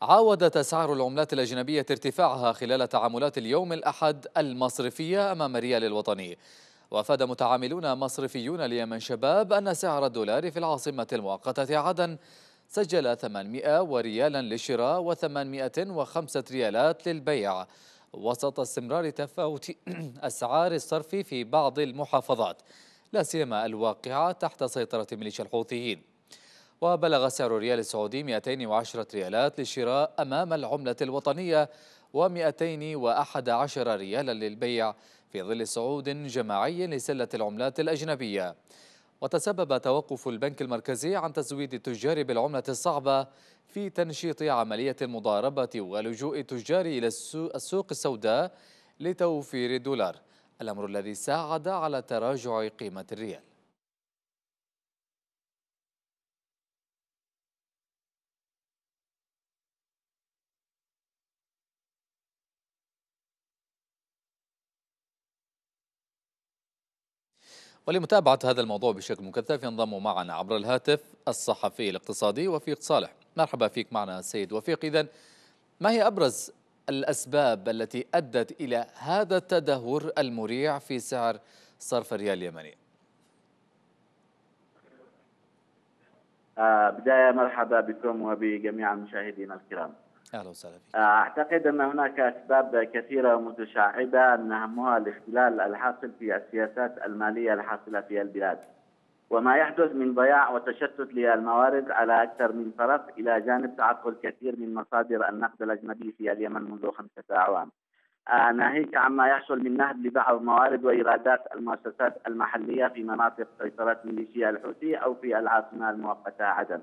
عاودت أسعار العملات الأجنبية ارتفاعها خلال تعاملات اليوم الأحد المصرفية أمام الريال الوطني. وأفاد متعاملون مصرفيون اليمن شباب أن سعر الدولار في العاصمة المؤقتة عدن سجل 800 وريالا للشراء و805 ريالات للبيع، وسط استمرار تفاوت أسعار الصرف في بعض المحافظات، لا سيما الواقعة تحت سيطرة ميليشيا الحوثيين. وبلغ سعر الريال السعودي 210 ريالات للشراء أمام العملة الوطنية و211 ريالا للبيع، في ظل صعود جماعي لسلة العملات الأجنبية. وتسبب توقف البنك المركزي عن تزويد التجار بالعملة الصعبة في تنشيط عملية المضاربة ولجوء التجار إلى السوق السوداء لتوفير الدولار، الأمر الذي ساعد على تراجع قيمة الريال. ولمتابعة هذا الموضوع بشكل مكثف ينضم معنا عبر الهاتف الصحفي الاقتصادي وفيق صالح. مرحبا فيك معنا سيد وفيق. إذن ما هي أبرز الأسباب التي أدت إلى هذا التدهور المريع في سعر صرف الريال اليمني؟ بداية مرحبا بكم وبجميع المشاهدين الكرام. أهلا وسهلا فيك. أعتقد أن هناك أسباب كثيرة ومتشعبة، من أهمها الاختلال الحاصل في السياسات المالية الحاصلة في البلاد، وما يحدث من ضياع وتشتت للموارد على أكثر من طرف، إلى جانب تعطل كثير من مصادر النقد الأجنبي في اليمن منذ 5 أعوام. ناهيك عما يحصل من نهب لبعض موارد وإيرادات المؤسسات المحلية في مناطق سيطرة ميليشيا الحوثي أو في العاصمة المؤقتة عدن.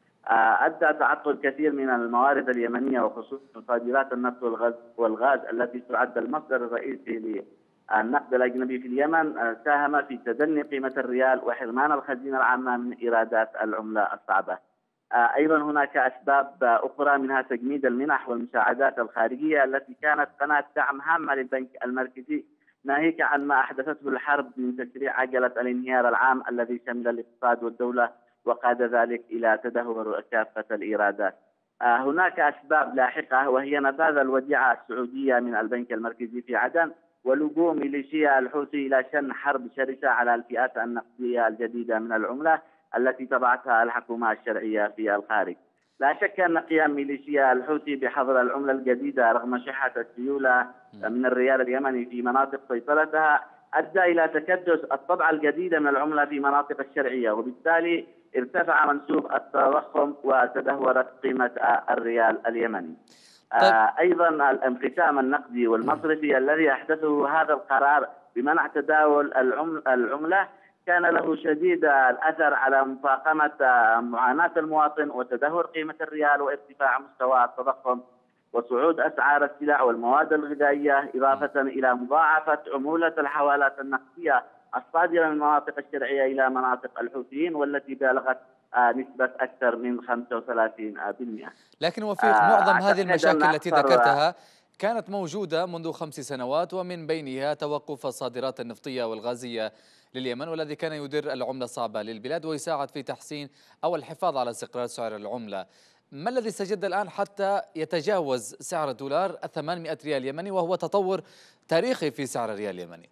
أدى تعطل كثير من الموارد اليمنية وخصوصا صادرات النفط والغاز التي تعد المصدر الرئيسي للنقد الأجنبي في اليمن، ساهم في تدني قيمة الريال وحرمان الخزينة العامة من إيرادات العملة الصعبة. أيضا هناك أسباب أخرى، منها تجميد المنح والمساعدات الخارجية التي كانت قناة دعم هامة للبنك المركزي، ناهيك عن ما أحدثته الحرب من تسريع عجلة الانهيار العام الذي شمل الاقتصاد والدولة وقاد ذلك إلى تدهور كافة الإيرادات. هناك أسباب لاحقة، وهي نفاذ الوديعة السعودية من البنك المركزي في عدن ولجوء ميليشيا الحوثي إلى شن حرب شرسة على الفئات النقدية الجديدة من العملة التي تبعتها الحكومة الشرعية في الخارج. لا شك أن قيام ميليشيا الحوثي بحظر العملة الجديدة رغم شحة السيولة من الريال اليمني في مناطق سيطرتها أدى إلى تكدس الطبعة الجديدة من العملة في مناطق الشرعية، وبالتالي ارتفع منسوب التضخم وتدهورت قيمة الريال اليمني. طيب. أيضا الانقسام النقدي والمصرفي الذي أحدثه هذا القرار بمنع تداول العملة كان له شديد الأثر على مفاقمة معاناة المواطن وتدهور قيمة الريال وارتفاع مستوى التضخم وصعود أسعار السلع والمواد الغذائية، إضافة إلى مضاعفة عمولة الحوالات النقدية الصادرة من المناطق الشرعية إلى مناطق الحوثيين، والتي بالغت نسبة أكثر من 35%. لكن وفيق، معظم هذه المشاكل التي ذكرتها كانت موجودة منذ 5 سنوات، ومن بينها توقف الصادرات النفطية والغازية لليمن، والذي كان يدر العملة الصعبة للبلاد ويساعد في تحسين أو الحفاظ على استقرار سعر العملة. ما الذي استجد الآن حتى يتجاوز سعر الدولار 800 ريال يمني، وهو تطور تاريخي في سعر الريال اليمني؟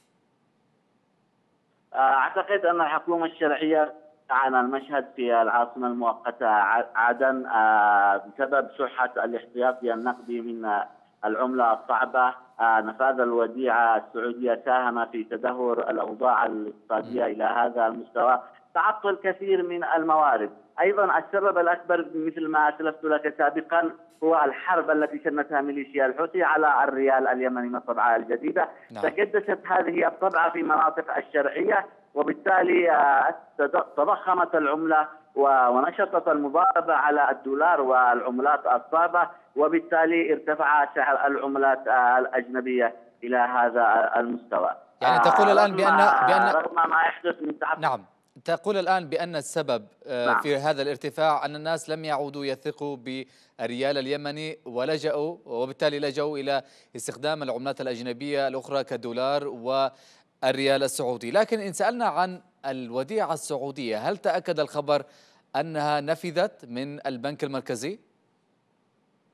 أعتقد أن الحكومة الشرعية عن المشهد في العاصمة المؤقتة عدن بسبب شحة الاحتياطي النقدي من العملة الصعبة. نفاذ الوديعة السعودية ساهم في تدهور الأوضاع الاقتصادية إلى هذا المستوى، تعطل كثير من الموارد. أيضا السبب الأكبر مثل ما أسلفت لك سابقا هو الحرب التي شنتها ميليشيا الحوثي على الريال اليمني من الطبعة الجديدة. تكدست هذه الطبعة في مناطق الشرعية، وبالتالي تضخمت العملة ونشطت المضاربة على الدولار والعملات الصعبة، وبالتالي ارتفع سعر العملات الأجنبية إلى هذا المستوى. يعني تقول الآن بأن رغم ما يحدث من تعطل. نعم، تقول الآن بأن السبب في هذا الارتفاع أن الناس لم يعودوا يثقوا بالريال اليمني ولجأوا، وبالتالي لجأوا إلى استخدام العملات الأجنبية الأخرى كالدولار والريال السعودي. لكن إن سألنا عن الوديعة السعودية، هل تأكد الخبر أنها نفذت من البنك المركزي؟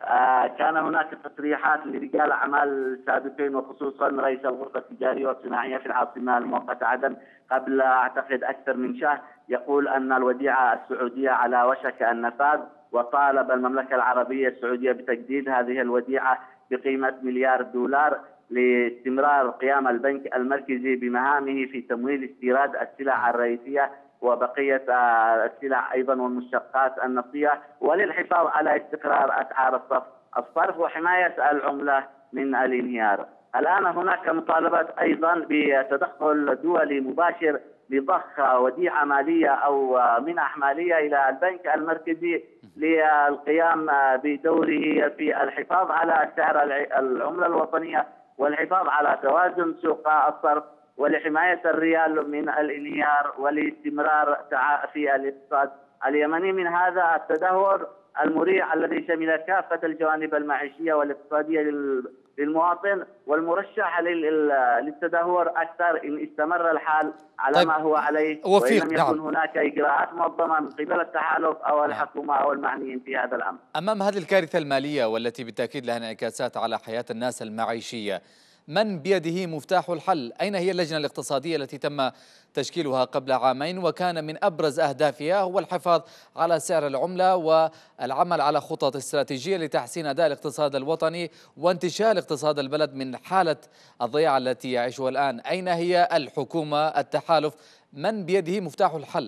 كان هناك تصريحات لرجال أعمال سابقين وخصوصا رئيس الغرفة التجارية والصناعية في العاصمة المؤقتة عدن قبل أعتقد أكثر من شهر، يقول أن الوديعة السعودية على وشك النفاذ، وطالب المملكة العربية السعودية بتجديد هذه الوديعة بقيمة مليار دولار لاستمرار قيام البنك المركزي بمهامه في تمويل استيراد السلع الرئيسية وبقية السلع أيضا والمشتقات النفطية، وللحفاظ على استقرار أسعار الصرف وحماية العملة من الانهيار. الآن هناك مطالبات أيضا بتدخل دولي مباشر لضخ وديعة مالية أو منح مالية إلى البنك المركزي للقيام بدوره في الحفاظ على سعر العملة الوطنية والحفاظ على توازن سوق الصرف ولحماية الريال من الانهيار والاستمرار في الاقتصاد اليمني من هذا التدهور المريع الذي شمل كافة الجوانب المعيشية والاقتصادية للمواطن، والمرشح للتدهور أكثر إن استمر الحال على ما هو عليه وإن لم يكن هناك إجراءات منظمة من قبل التحالف أو الحكومة أو المعنيين في هذا الأمر. أمام هذه الكارثة المالية والتي بالتأكيد لها انعكاسات على حياة الناس المعيشية، من بيده مفتاح الحل؟ أين هي اللجنة الاقتصادية التي تم تشكيلها قبل عامين وكان من أبرز أهدافها هو الحفاظ على سعر العملة والعمل على خطط استراتيجية لتحسين أداء الاقتصاد الوطني وانتشال اقتصاد البلد من حالة الضياع التي يعيشها الآن؟ أين هي الحكومة، التحالف؟ من بيده مفتاح الحل؟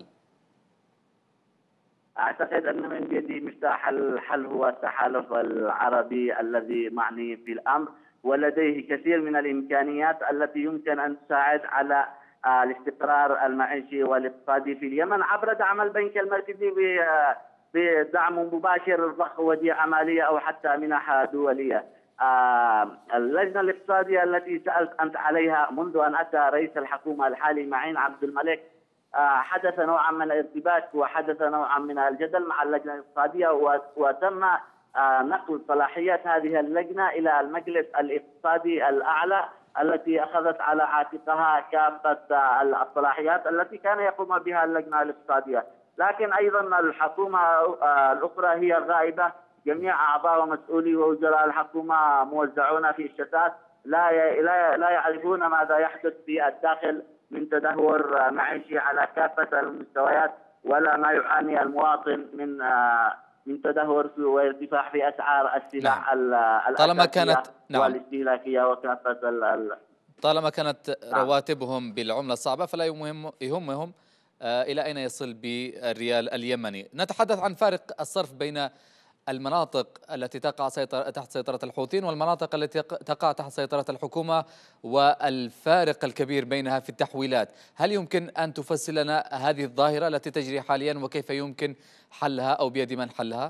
أعتقد أن من بيده مفتاح الحل هو التحالف العربي الذي معني في الأمر، ولديه كثير من الإمكانيات التي يمكن أن تساعد على الاستقرار المعيشي والاقتصادي في اليمن عبر دعم البنك المركزي بدعم مباشر ضخ وديعة مالية أو حتى منح دولية. اللجنة الاقتصادية التي سألت أنت عليها منذ أن أتى رئيس الحكومة الحالي معين عبد الملك حدث نوعا من الارتباك وحدث نوعا من الجدل مع اللجنة الاقتصادية، وتم نقل صلاحيات هذه اللجنة إلى المجلس الاقتصادي الأعلى التي أخذت على عاتقها كافة الصلاحيات التي كان يقوم بها اللجنة الاقتصادية. لكن أيضا الحكومة الأخرى هي غائبة، جميع أعضاء ومسؤولي ووزراء الحكومة موزعون في الشتات، لا يعرفون ماذا يحدث في الداخل من تدهور معيشي على كافة المستويات، ولا ما يعاني المواطن من تدهور وارتفاع في أسعار السلع الأساسية والاستهلاكية وكافة طالما كانت رواتبهم بالعملة الصعبة فلا يهمهم إلى أين يصل بالريال اليمني. نتحدث عن فارق الصرف بين المناطق التي تقع تحت سيطرة الحوثيين والمناطق التي تقع تحت سيطرة الحكومة والفارق الكبير بينها في التحويلات. هل يمكن أن تفسر لنا هذه الظاهرة التي تجري حاليا وكيف يمكن حلها أو بيد من حلها؟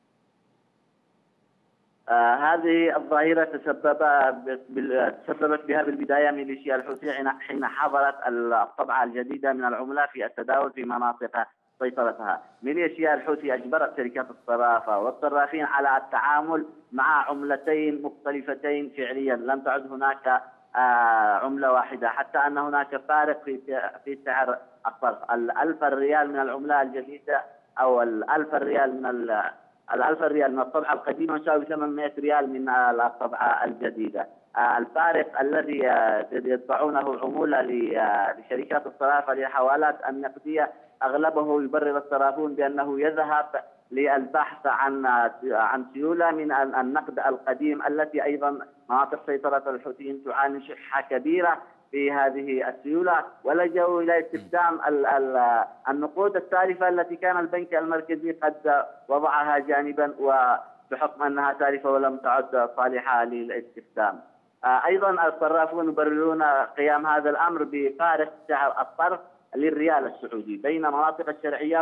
هذه الظاهرة تسببت بها بالبداية ميليشيا الحوثي حين حظرت الطبعة الجديدة من العملة في التداول في مناطق سيطرتها. ميليشيا الحوثي أجبرت شركات الصرافة والصرافين على التعامل مع عملتين مختلفتين فعليا، لم تعد هناك عملة واحدة، حتى أن هناك فارق في سعر الصرف. 1000 ريال من العملة الجديدة أو 1000 ريال من 1000 ريال من الطبعة القديمة يساوي 800 ريال من الطبعة الجديدة. الفارق الذي يدفعونه عمولة لشركات الصرافة للحوالات النقدية أغلبه يبرر الصرافون بأنه يذهب للبحث عن سيولة من النقد القديم التي أيضا مناطق سيطرة الحوثيين تعاني شحة كبيرة في هذه السيولة، ولجأوا إلى استخدام النقود التالفة التي كان البنك المركزي قد وضعها جانبا وبحكم أنها تالفة ولم تعد صالحة للاستخدام. أيضا الصرافون يبررون قيام هذا الأمر بفارق سعر الصرف للريال السعودي بين مناطق الشرعية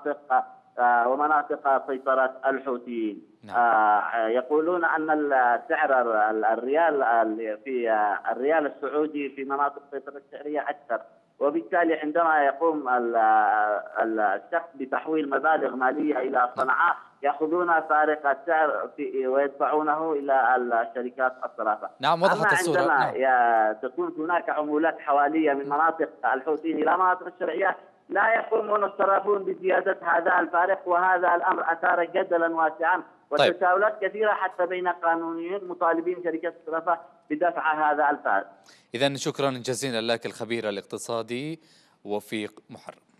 ومناطق سيطرة الحوثيين. يقولون أن سعر الريال السعودي في مناطق سيطرة الشرعية أكثر، وبالتالي عندما يقوم الشخص بتحويل مبالغ مالية إلى صنعاء يأخذون فارق السعر ويدفعونه إلى الشركات الصرافة. نعم، وضحت الصورة. عندما تكون هناك عمولات حوالية من مناطق الحوثيين إلى مناطق الشرعية لا يقومون الصرافون بزيادة هذا الفارق، وهذا الأمر أثار جدلا واسعا طيب، وتساؤلات كثيرة حتى بين قانونيين مطالبين شركة الصرافة بدفع هذا الفارق. إذن شكرا جزيلا لك الخبير الاقتصادي وفيق محرم.